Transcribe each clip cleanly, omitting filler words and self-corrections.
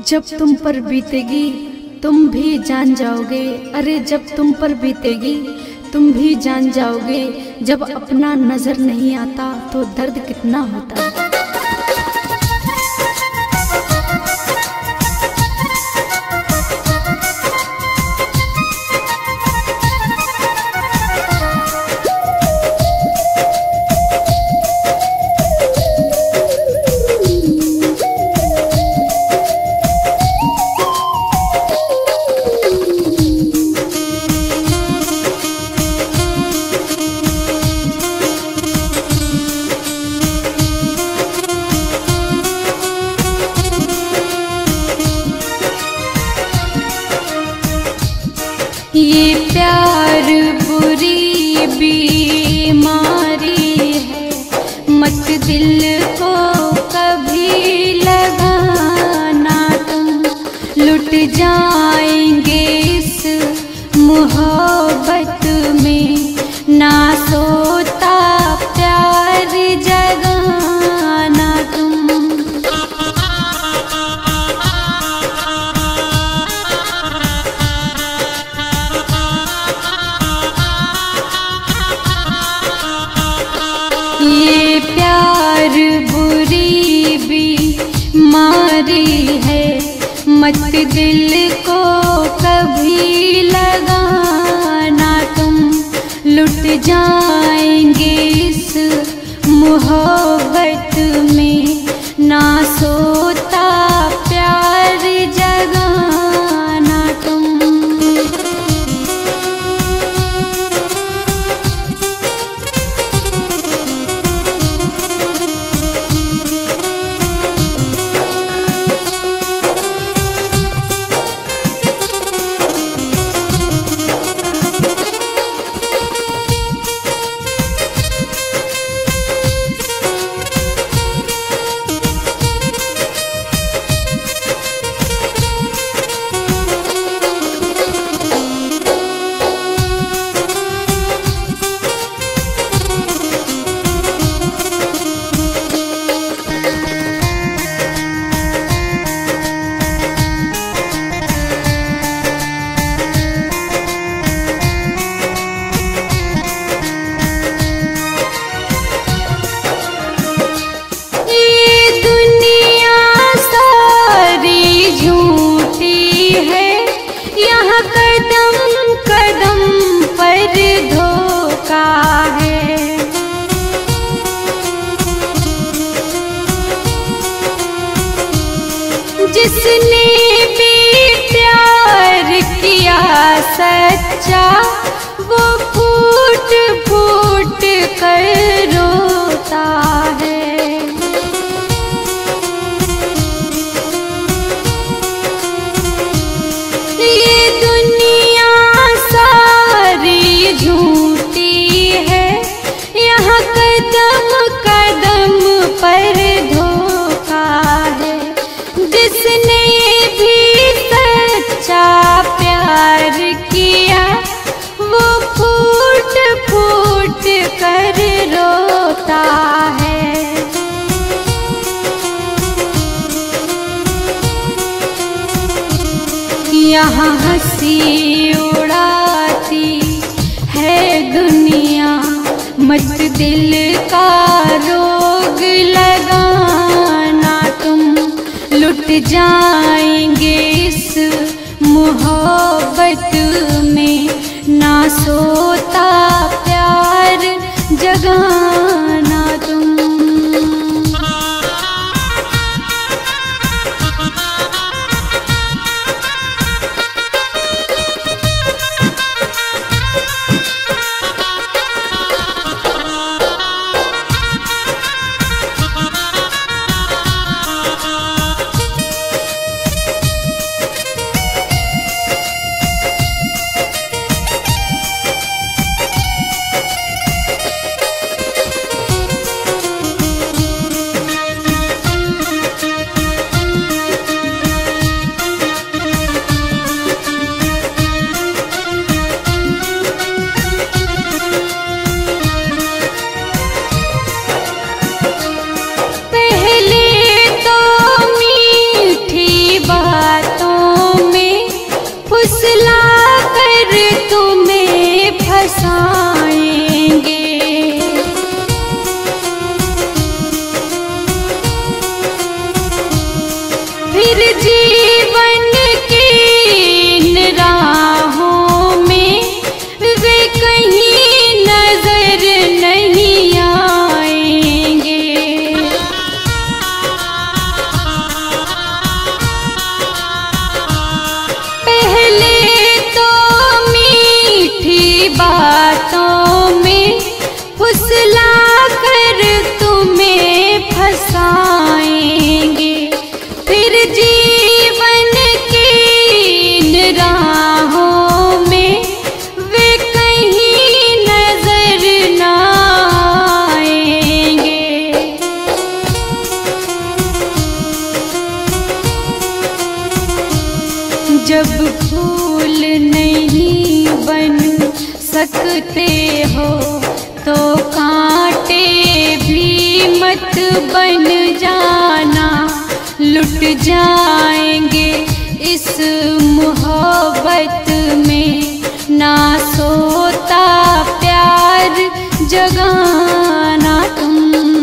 जब तुम पर बीतेगी तुम भी जान जाओगे। अरे जब तुम पर बीतेगी तुम भी जान जाओगे। जब अपना नजर नहीं आता तो दर्द कितना होता है। ये प्यार बुरी बीमारी है, मत दिल को कभी लगाना तुम। लुट जाएंगे इस मोहब्बत में, ना सोता प्यार जगाना तुम। ये प्यार बुरी बीमारी है, मत दिल को कभी लगाना तुम। लुट जाएंगे इस मोहब्बत में, ना सोता प्यार जगाना तुम। जिसने भी प्यार किया सच्चा, वो फूट फूट कर रोता है। ये दुनिया सारी झूठी है, यहाँ कदम कदम पर धोखा है। जिसने भी सच्चा प्यार किया, वो फूट फूट कर रोता है। यहाँ हंसी उड़ाती है दुनिया, मत दिल का रोग लगाना तुम। लुट जाएंगे इस मोहब्बत में, ना सोता प्यार जगाना तुम। जीवन की इन राहों में वे कहीं नजर नहीं आएंगे। पहले तो मीठी बातों में फुसला कर तुम्हें फंसाएंगे, फिर जीवन की इन राहों में वे कहीं नजर ना आएंगे। जब फूल नहीं बन सकते हो तो कांटे भी मत बन जाना, लुट जाएंगे इस मोहब्बत में, ना सोता प्यार जगाना तुम।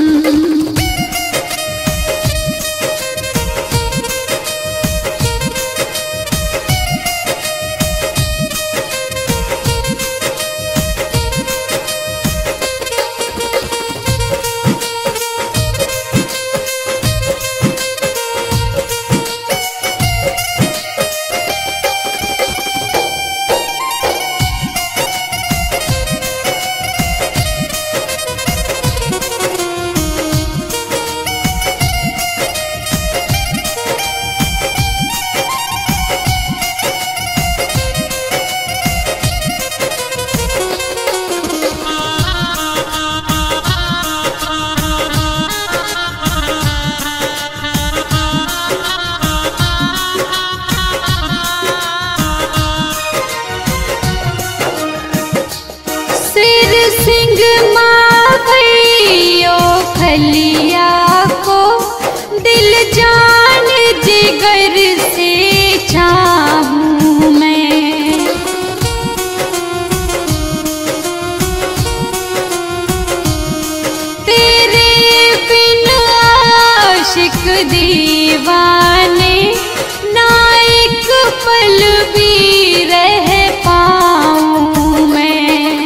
सिंह मावैयो खलिया को दिल जान जिगर से चाहूं मैं। तेरे बिन आशिक दीवाने ना एक पल भी रह पाऊं मैं।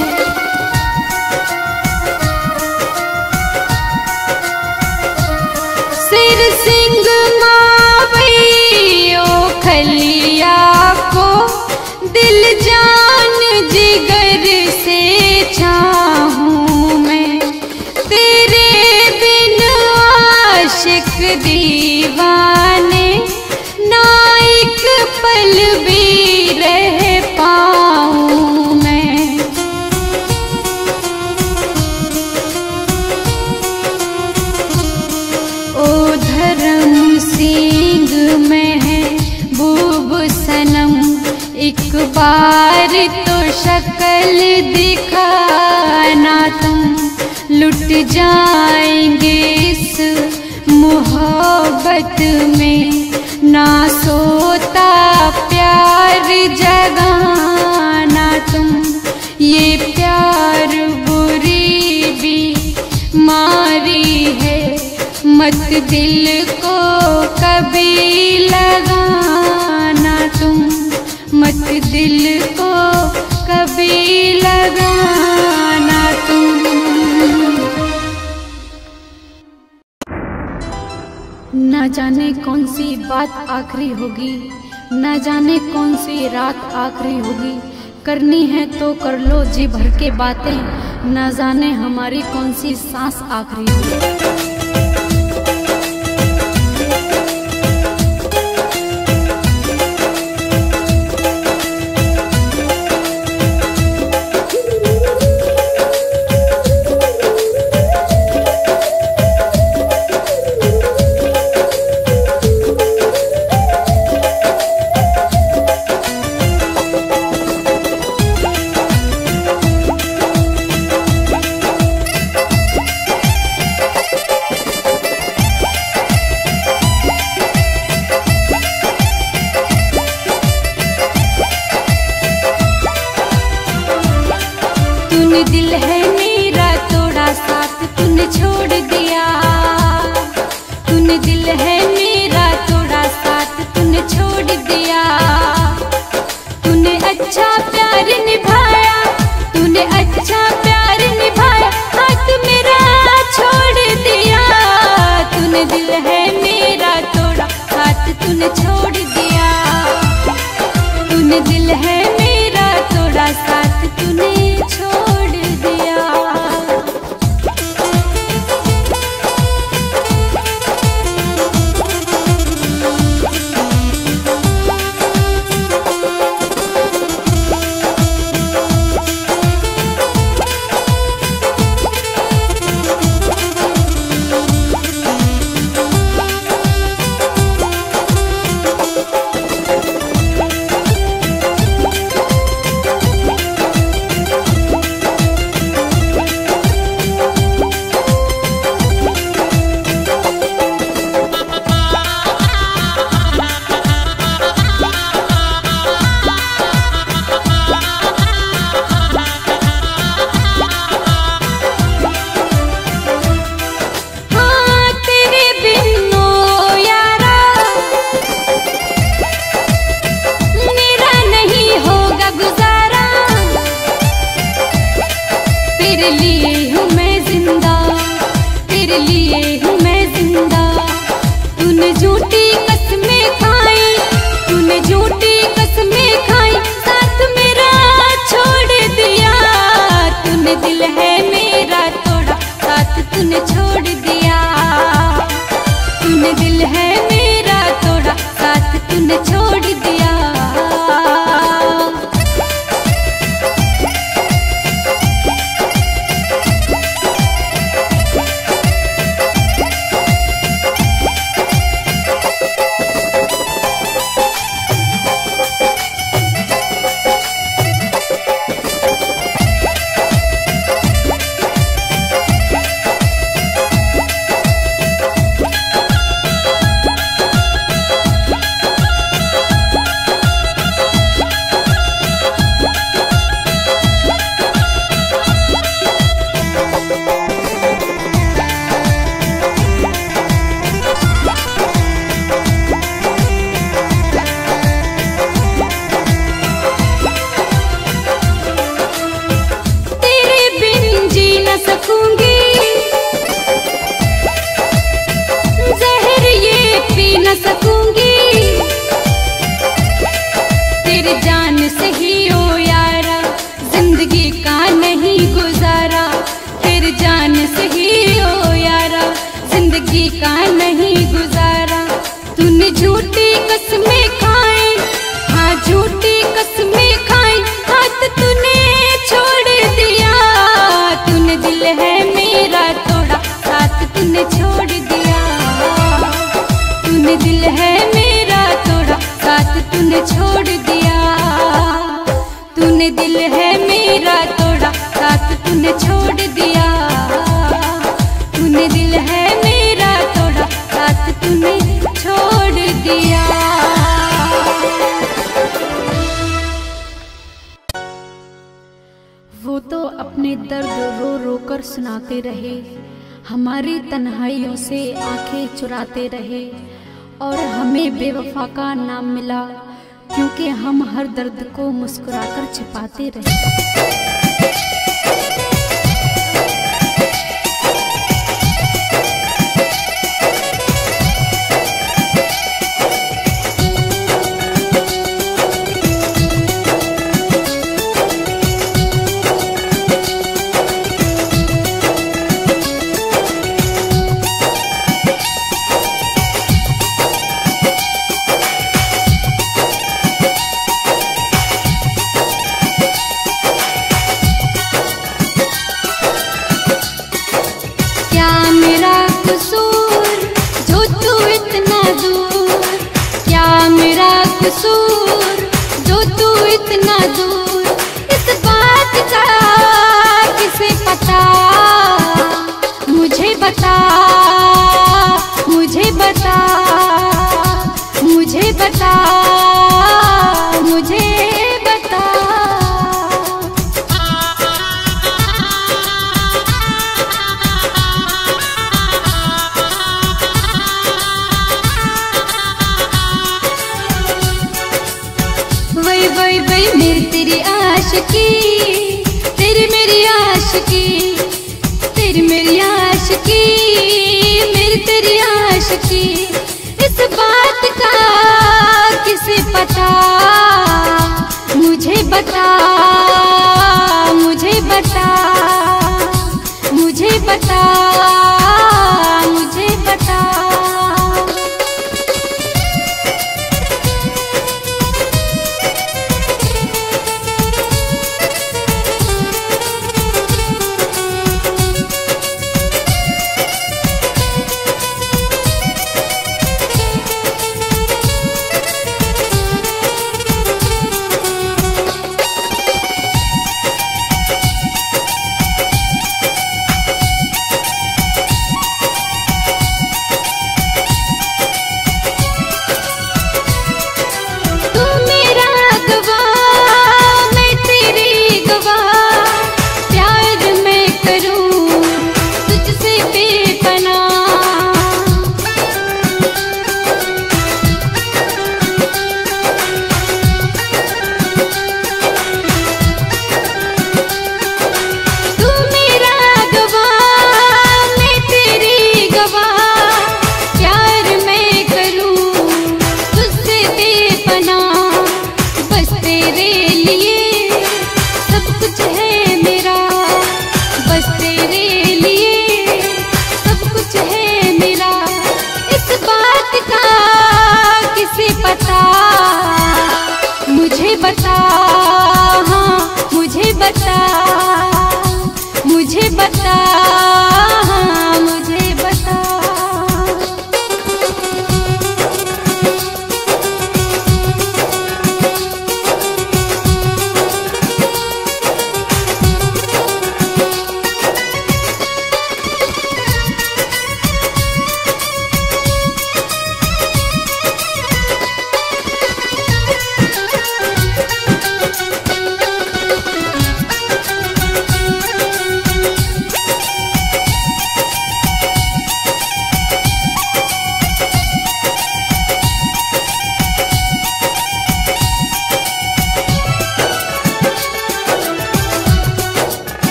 सिंह मावैयो खलिया को दिल जान जिगर से चाहूं मैं। तेरे बिन आशिक दीवाने ना एक पल भी रह पाऊं मैं। ओ धर्म सिंह महबूब सनम, एक बार तो शक्ल दिखाना तुम, लुट जाएंगे इस मोहब्बत में, ना सोता प्यार जगाना तुम। ये प्यार बुरी बीमारी है, मत दिल को कभी लगाना तुम, मत दिल को कभी लगाना तुम। न जाने कौन सी बात आखिरी होगी, न जाने कौन सी रात आखिरी होगी, करनी है तो कर लो जी भर के बातें, न जाने हमारी कौन सी सांस आखिरी होगी। दिल है मेरा तोड़ा साथ तूने छोड़ दिया, तूने दिल है मेरा तोड़ा साथ खबर सुनाते रहे, हमारी तन्हाइयों से आंखें चुराते रहे, और हमें बेवफा का नाम मिला क्योंकि हम हर दर्द को मुस्कुराकर छिपाते रहे। कसूर जो तू इतना दूर, इस बात का किसे पता, मुझे बता, मुझे बता, मुझे बता, मुझे बता। वही वही मेरी तेरी आशिकी, तेरी मेरी आशिकी, तेरी मेरी आशिकी, मेरी तेरी आशिकी, इस बात का किसे पता, मुझे बता, मुझे बता, मुझे बता, मुझे बता।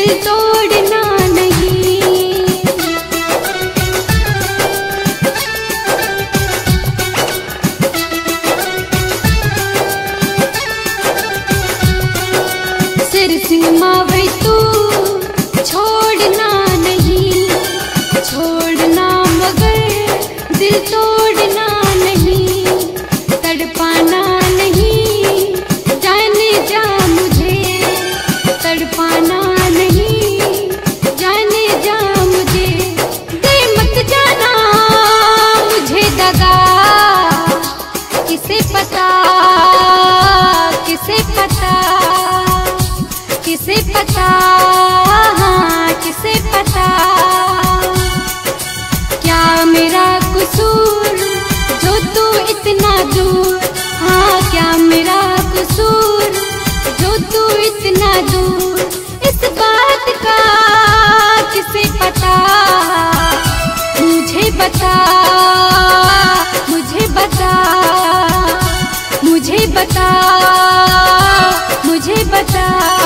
दिल तोड़ना नहीं। सिर सिंह मावे तू छोड़ना नहीं, छोड़ना मगर दिल तोड़ना नहीं, तड़पाना नहीं, जाने जा मुझे तड़पाना नहीं, जाने जा मुझे, दे मत जाना मुझे दगा, किसे पता, किसे पता, किसे पता, हाँ किसे पता, क्या मेरा कसूर जो तू इतना दूर, हाँ क्या मेरा कसूर जो तू इतना दूर, इस बात का किसे पता, मुझे बता, मुझे बता, मुझे बता, मुझे बता।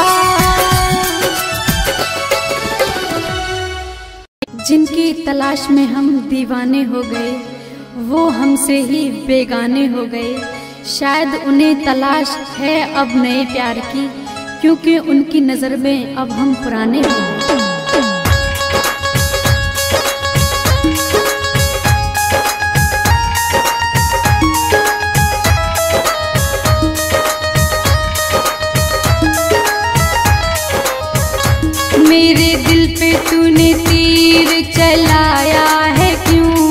जिनकी तलाश में हम दीवाने हो गए वो हमसे ही बेगाने हो गए, शायद उन्हें तलाश है अब नए प्यार की, क्योंकि उनकी नज़र में अब हम पुराने हो गए। मेरे दिल पे तूने तीर चलाया है क्यों,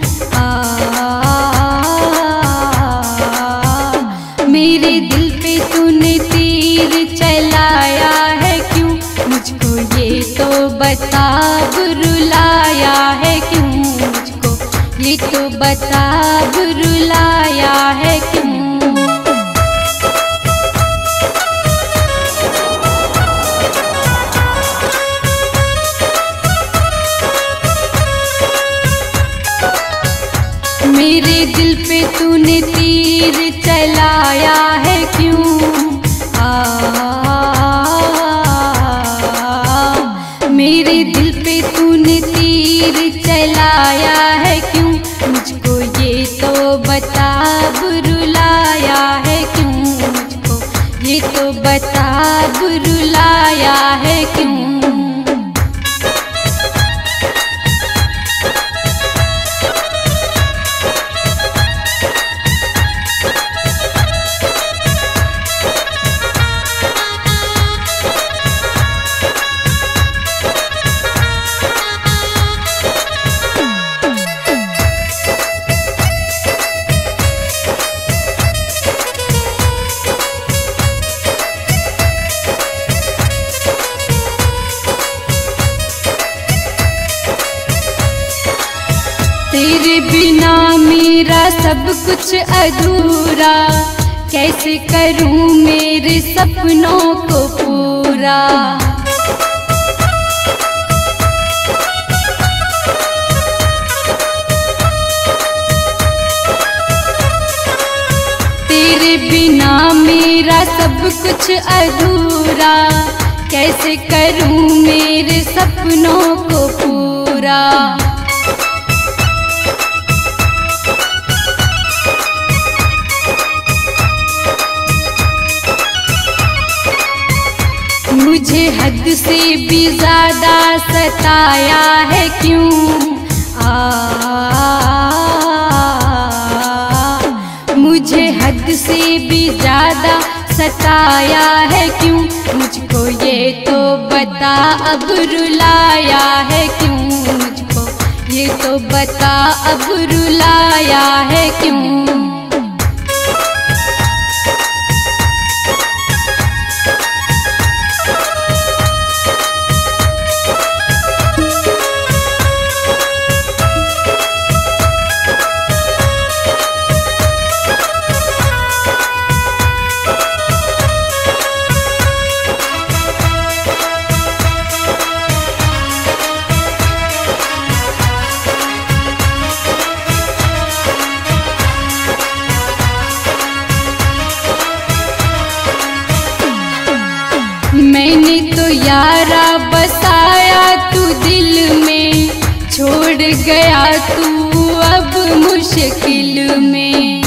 मेरे दिल पे तूने तीर चलाया है क्यों, मुझको ये तो बता रुलाया है क्यों, मुझको ये तो बता रुलाया है क्यों। मेरे दिल पे तूने तीर चलाया है क्यों, मेरे दिल पे तूने तीर चलाया है क्यों, मुझको ये तो बता रुलाया है क्यों, मुझको ये तो बता रुलाया है क्यों। तेरे बिना मेरा सब कुछ अधूरा, कैसे करूं मेरे सपनों को पूरा, तेरे बिना मेरा सब कुछ अधूरा, कैसे करूं मेरे सपनों को पूरा। मुझे हद से भी ज्यादा सताया है क्यों, मुझे हद से भी ज्यादा सताया है क्यों, मुझको ये तो बता अब रुलाया है क्यों, मुझको ये तो बता अब रुलाया है क्यों। यारा बसाया तू दिल में, छोड़ गया तू अब मुश्किल में।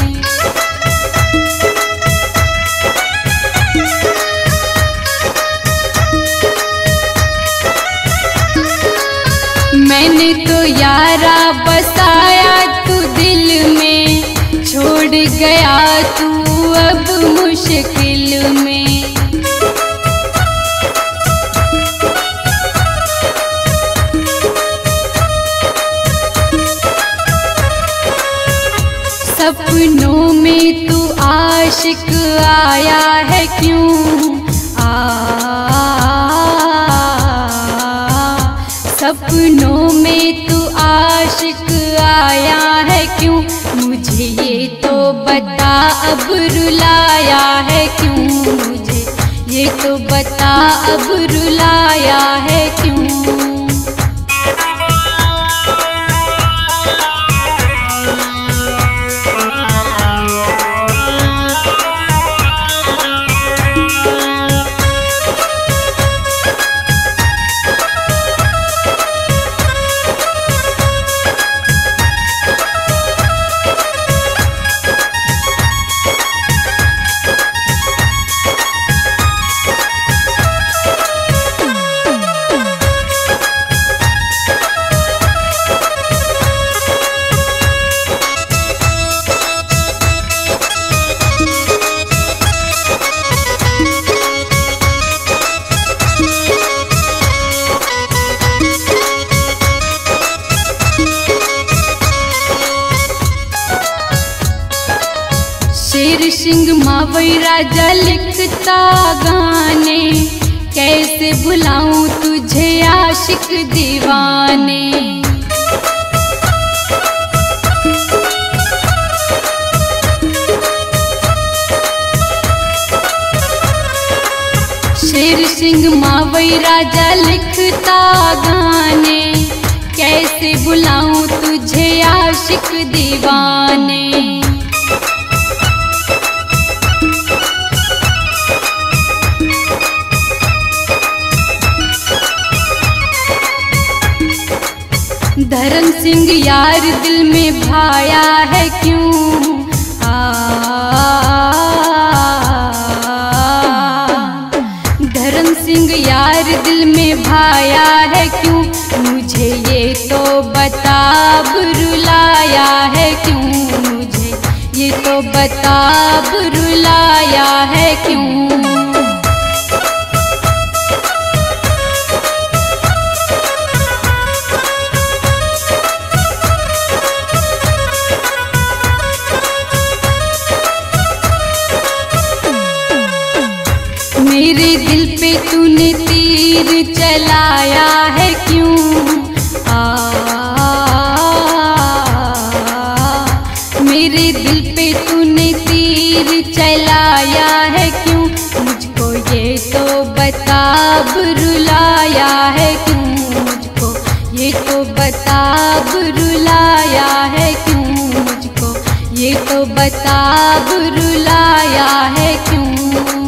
मैंने तो यारा बसाया तू दिल में, छोड़ गया तू अब मुश्किल में। सपनों में तू आशिक आया है क्यों? सपनों में तू आशिक आया है क्यों? मुझे ये तो बता अब रुलाया है क्यों? मुझे ये तो बता अब रुलाया है क्यों? शेर सिंह मावई राजा लिखता गाने, कैसे भुलाऊं तुझे आशिक दीवाने। शेर सिंह मावई राजा लिखता गाने, कैसे भुलाऊं तुझे आशिक दीवाने। धर्म सिंह यार दिल में भाया है क्यों? धर्म सिंह यार दिल में भाया है क्यों? मुझे ये तो बता अब रुलाया है क्यों? मुझे ये तो बता अब रुलाया है क्यों? मेरे दिल पे तूने तीर चलाया है क्यों? मेरे दिल पे तूने तीर चलाया है क्यों? मुझको ये तो बता अब रुलाया है क्यों? मुझको ये तो बता अब रुलाया है क्यों? मुझको ये तो बता अब रुलाया है क्यों?